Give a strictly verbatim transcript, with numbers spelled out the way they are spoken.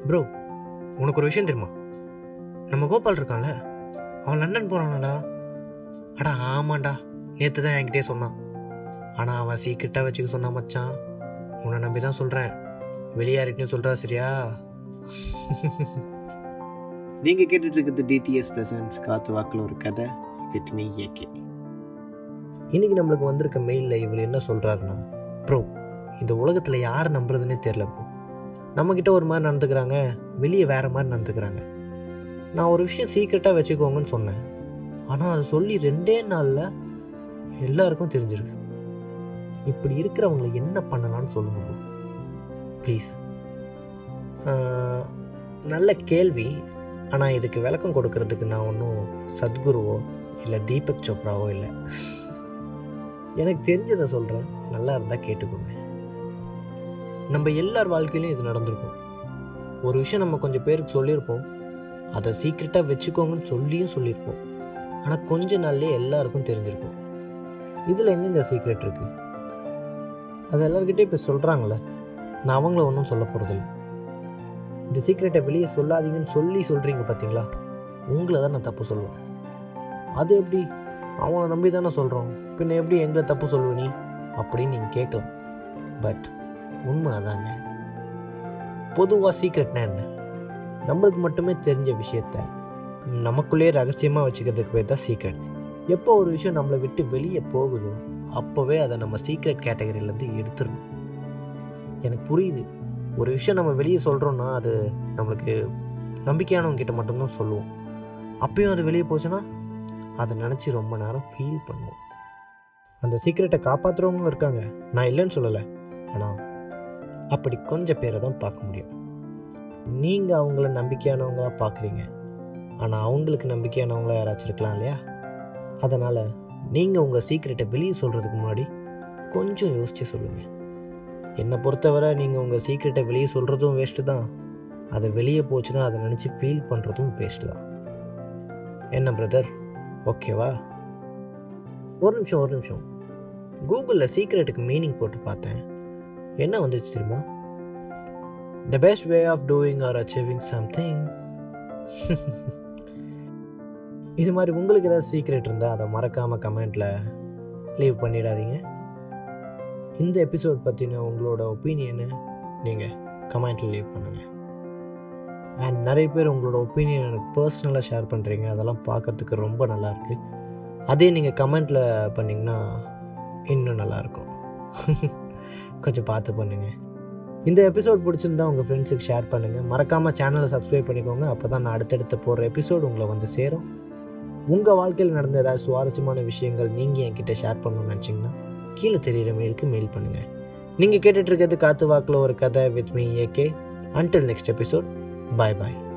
Bro, உனக்கு ஒரு விஷயம் தெரியுமா? நம்ம கோபால் இருக்கான்ல, அவன் லண்டன் போகிறானாடா. அடா ஆமாண்டா, நேற்று தான் என்கிட்டே சொன்னான். ஆனால் அவன் சீக்கிரட்டாக வச்சுக்க சொன்னான் மச்சான். உன்னை நம்பி தான் சொல்கிறேன், வெளியாரிட்டுன்னு சொல்கிறா சரியா? நீங்கள் கேட்டுட்டு இருக்கிறது டிடிஎஸ் பிரசன்ஸ் காத்துவாக்கில் ஒரு கதை வித் மீ ஏகே. இன்றைக்கி நம்மளுக்கு வந்திருக்க மெயிலில் இவர் என்ன சொல்கிறாருன்னா, ப்ரோ இந்த உலகத்தில் யார் நம்புறதுன்னே தெரில ப்ரோ. நம்மக்கிட்ட ஒரு மாதிரி நடந்துக்கிறாங்க, வெளியே வேறு மாதிரி நடந்துக்கிறாங்க. நான் ஒரு விஷயம் சீக்கிரட்டாக வச்சுக்கோங்கன்னு சொன்னேன், ஆனால் அது சொல்லி ரெண்டே நாளில் எல்லாருக்கும் தெரிஞ்சிருக்கு. இப்படி இருக்கிறவங்களை என்ன பண்ணலான்னு சொல்லுங்க ப்ரோ ப்ளீஸ். நல்ல கேள்வி. ஆனால் இதுக்கு விளக்கம் கொடுக்கறதுக்கு நான் ஒன்றும் சத்குருவோ இல்லை தீபக் சோப்ராவோ இல்லை. எனக்கு தெரிஞ்சதை சொல்கிறேன், நல்லா இருந்தால் கேட்டுக்கோங்க. நம்ம எல்லார் வாழ்க்கையிலையும் இது நடந்திருக்கும். ஒரு விஷயம் நம்ம கொஞ்சம் பேருக்கு சொல்லியிருப்போம், அதை சீக்கிரட்டாக வச்சுக்கோங்கன்னு சொல்லியும் சொல்லியிருப்போம். ஆனால் கொஞ்ச நாள்லேயே எல்லாருக்கும் தெரிஞ்சிருக்கும். இதில் எங்கெங்க சீக்ரெட் இருக்குது? அது எல்லாருக்கிட்டே இப்போ சொல்கிறாங்களே, நான் அவங்கள ஒன்றும் சொல்ல போகிறதில்ல. இந்த சீக்ரெட்டை வெளியே சொல்லாதீங்கன்னு சொல்லி சொல்கிறீங்க பார்த்தீங்களா, உங்களை தான் நான் தப்பு சொல்லுவேன். அது எப்படி? அவங்கள நம்பி தானே சொல்கிறோம், பின்ன எப்படி எங்களை தப்பு சொல்லுவ நீ அப்படின்னு நீங்கள் கேட்கலாம். பட் உண்மை அதாங்க. பொதுவாக சீக்ரெட்னா என்ன? நம்மளுக்கு மட்டுமே தெரிஞ்ச விஷயத்த நமக்குள்ளேயே ரகசியமாக வச்சுக்கிறதுக்கு பேர் தான் சீக்ரெட். எப்போ ஒரு விஷயம் நம்மளை விட்டு வெளியே போகுதோ அப்போவே அதை நம்ம சீக்ரெட் கேட்டகரியிலேருந்து எடுத்துடணும். எனக்கு புரியுது, ஒரு விஷயம் நம்ம வெளியே சொல்கிறோன்னா அது நம்மளுக்கு நம்பிக்கையானவங்க கிட்ட மட்டும்தான் சொல்லுவோம். அப்பயும் அது வெளியே போச்சுன்னா அதை நினச்சி ரொம்ப நேரம் ஃபீல் பண்ணுவோம். அந்த சீக்ரெட்டை காப்பாற்றுறவங்களும் இருக்காங்க, நான் இல்லைன்னு சொல்லலை. ஆனால் அப்படி கொஞ்சம் பேரை தான் பார்க்க முடியும். நீங்கள் அவங்கள நம்பிக்கையானவங்களாக பார்க்குறீங்க, ஆனால் அவங்களுக்கு நம்பிக்கையானவங்களா யாராச்சும் இருக்கலாம் இல்லையா? அதனால் நீங்கள் உங்கள் சீக்ரெட்டை வெளியே சொல்கிறதுக்கு முன்னாடி கொஞ்சம் யோசித்து சொல்லுங்கள். என்னை பொறுத்தவரை நீங்கள் உங்கள் சீக்ரெட்டை வெளியே சொல்கிறதும் வேஸ்ட்டு தான், அதை வெளியே போச்சுன்னா அதை நினச்சி ஃபீல் பண்ணுறதும் வேஸ்ட்டு தான். என்ன பிரதர், ஓகேவா? ஒரு நிமிஷம் ஒரு நிமிஷம் கூகுளில் சீக்ரெட்டுக்கு மீனிங் போட்டு பார்த்தேன், என்ன வந்துச்சு தெரியுமா? The best way of doing or achieving something. இது மாதிரி உங்களுக்கு ஏதாவது சீக்ரெட் இருந்தால் அதை மறக்காமல் கமெண்ட்டில் லீவ் பண்ணிடாதீங்க. இந்த எபிசோட் பற்றின உங்களோட ஒப்பீனியனை நீங்கள் கமெண்ட்டில் லீவ் பண்ணுங்கள். அண்ட் நிறைய பேர் உங்களோட ஒப்பீனியன் எனக்கு பர்சனலாக ஷேர் பண்ணுறீங்க, அதெல்லாம் பார்க்குறதுக்கு ரொம்ப நல்லாயிருக்கு. அதே நீங்கள் கமெண்ட்டில் பண்ணிங்கன்னா இன்னும் நல்லாயிருக்கும். கொஞ்சம் பார்த்து பண்ணுங்கள். இந்த எபிசோட் பிடிச்சிருந்தா உங்கள் ஃப்ரெண்ட்ஸுக்கு ஷேர் பண்ணுங்கள். மறக்காமல் சேனலை சப்ஸ்கிரைப் பண்ணிக்கோங்க, அப்போ தான் நான் அடுத்தடுத்து போடுற எபிசோடு உங்களை வந்து சேரும். உங்கள் வாழ்க்கையில் நடந்த ஏதாவது சுவாரஸ்யமான விஷயங்கள் நீங்கள் என்கிட்ட ஷேர் பண்ணணும்னு நினச்சிங்கன்னா கீழே தெரிகிற மெயிலுக்கு மெயில் பண்ணுங்கள். நீங்கள் கேட்டுட்ருக்கிறது காத்துவாக்கில் ஒரு கதை with me AK. Until next episode, bye bye.